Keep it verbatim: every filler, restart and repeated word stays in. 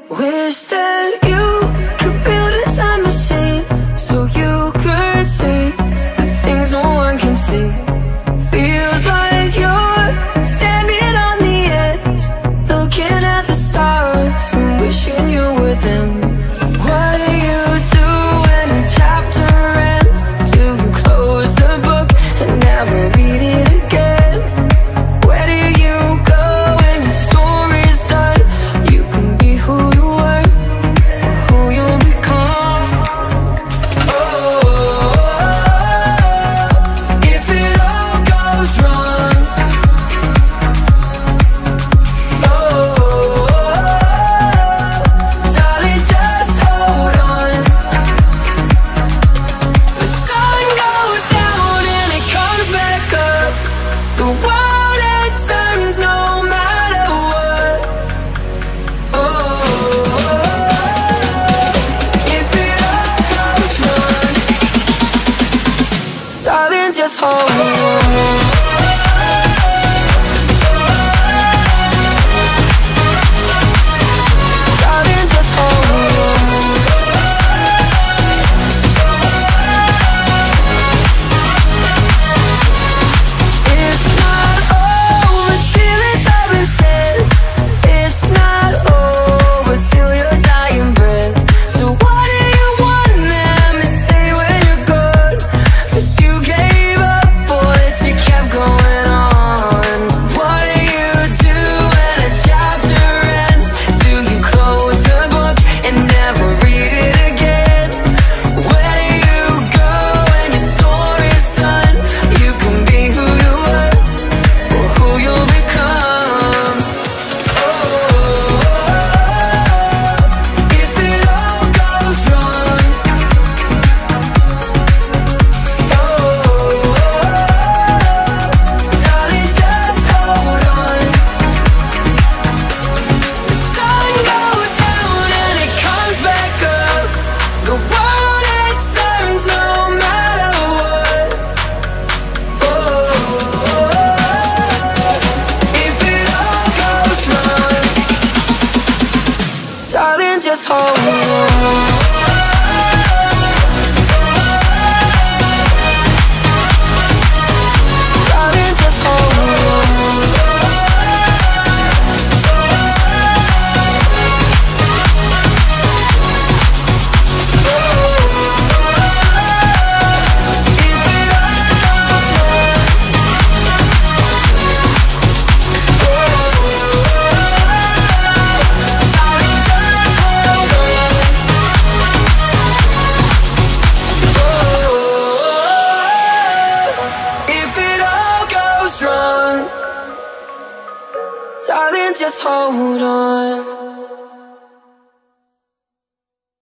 Wish that you could build a time machine so you could see the things no one can see. Feels like you're standing on the edge, looking at the stars and wishing you were them. What do you do when a chapter ends? Do you close the book and never read it again? Where do you go when your story's done? You can be who you were, or who you'll become. Oh, if it all goes wrong. Oh, darling, just hold on. The sun goes down and it comes back up. The world, it turns no matter what. Oh, if it all goes wrong, darling, just hold on. Darling, just hold on. It's not over till it's all been said. It's not over till your dying breath. So what do you want them to say when you're gone? That you gave up or that you kept going on? What do you do when a chapter ends? Do you close the book and never read it again? Where do you go when your story's done? You can be who you were, or who you'll become. Oh, if it all goes wrong. Oh, darling, just hold on. The sun goes down and it comes back up. The world, it turns no matter what. Oh, if it all goes wrong, darling, just hold on. Darling, just hold on. If it all goes wrong. Darling, just hold on. If it all goes wrong, darling, just hold on.